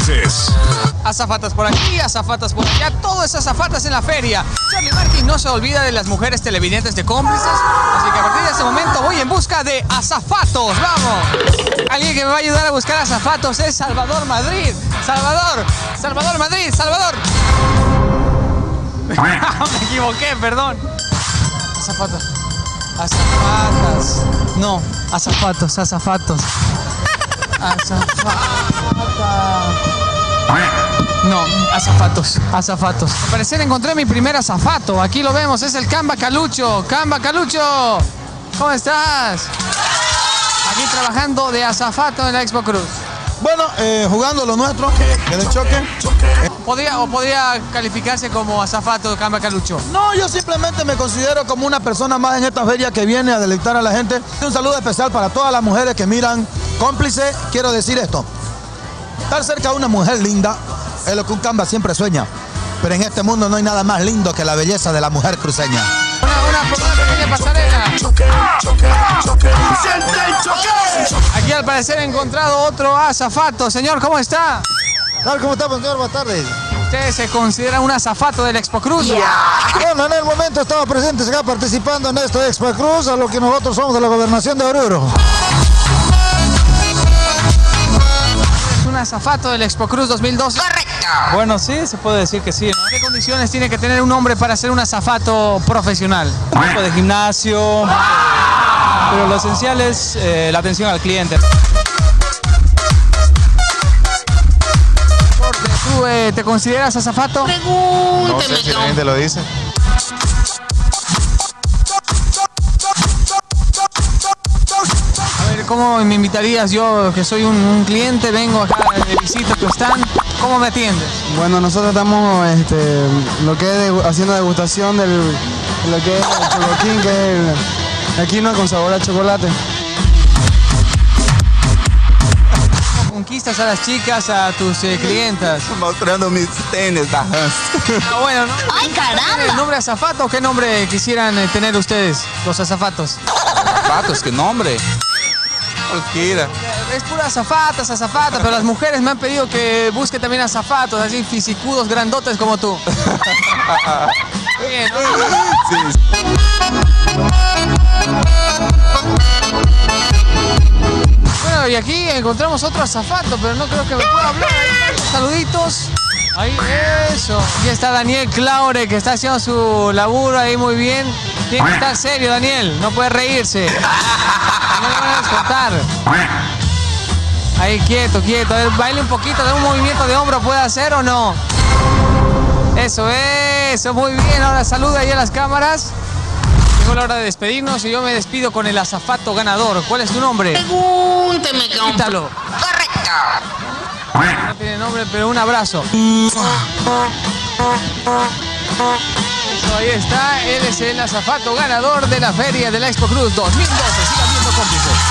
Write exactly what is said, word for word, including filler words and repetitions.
cómplices. Azafatas por aquí, azafatas por allá, todo es azafatas en la feria. Charlie Martin no se olvida de las mujeres televidentes de cómplices, así que a partir de este momento voy en busca de azafatos. ¡Vamos! Alguien que me va a ayudar a buscar azafatos es Salvador Madrid. Salvador, Salvador Madrid, Salvador. Me equivoqué, perdón. Azafatos. Azafatas. No, azafatos, azafatos. Azafatas. No, azafatos, azafatos. Al parecer encontré mi primer azafato. Aquí lo vemos, es el Camba Calucho. Camba Calucho, ¿cómo estás? Aquí trabajando de azafato en la Expo Cruz. Bueno, eh, jugando lo nuestro, en el choque. ¿Podría, o podría calificarse como azafato Camba Calucho? No, yo simplemente me considero como una persona más en esta feria que viene a deleitar a la gente. Un saludo especial para todas las mujeres que miran Cómplice. Quiero decir esto. Estar cerca de una mujer linda es lo que un Camba siempre sueña. Pero en este mundo no hay nada más lindo que la belleza de la mujer cruceña. Una, una, una pequeña pasarela. Aquí al parecer he encontrado otro azafato. Señor, ¿cómo está? Tal, ¿cómo estamos, señor? Buenas tardes. ¿Usted se considera un azafato del Expo Cruz? Yeah. Bueno, en el momento estamos presentes acá participando en esta Expo Cruz, a lo que nosotros somos de la Gobernación de Oruro. ¿Es un azafato del Expo Cruz dos mil doce? Correcto. Bueno, sí, se puede decir que sí, ¿no? ¿Qué condiciones tiene que tener un hombre para ser un azafato profesional? Un poco de gimnasio, pero lo esencial es eh, la atención al cliente. ¿Tú eh, te consideras azafato? Pregúnteme. No sé si la gente lo dice. A ver, ¿cómo me invitarías yo, que soy un, un cliente, vengo acá de visita a tu stand? ¿Cómo me atiendes? Bueno, nosotros estamos este, lo que es de, haciendo degustación de lo que es el choloquín, que es el, aquí no con sabor a chocolate. ¿Conquistas a las chicas, a tus eh, clientas? Mostrando mis tenis, da Hans. Ah, bueno, ¿no? ¡Ay, caramba! ¿El nombre azafato? ¿Qué nombre quisieran eh, tener ustedes, los azafatos? Patos, ¿qué nombre? Cualquiera. Es pura azafatas, azafatas, pero las mujeres me han pedido que busque también azafatos, así fisicudos, grandotes como tú. Bien, ¿no? Sí. Bueno, y aquí encontramos otro azafato, pero no creo que me pueda hablar. Ahí están, saluditos. Ahí, eso. Aquí está Daniel Claure, que está haciendo su laburo ahí muy bien. Tiene que estar serio, Daniel. No puede reírse. No le van a descontar. Ahí, quieto, quieto. A ver, baile un poquito, de un movimiento de hombro, ¿puede hacer o no? Eso, eso, muy bien. Ahora saluda ahí a las cámaras. Llegó la hora de despedirnos y yo me despido con el azafato ganador. ¿Cuál es tu nombre? Pregúnteme, compa. Quítalo. Correcto. No tiene nombre, pero un abrazo. Eso, ahí está. Él es el azafato ganador de la Feria de la Expo Cruz dos mil doce. Sigan viendo Cómplices.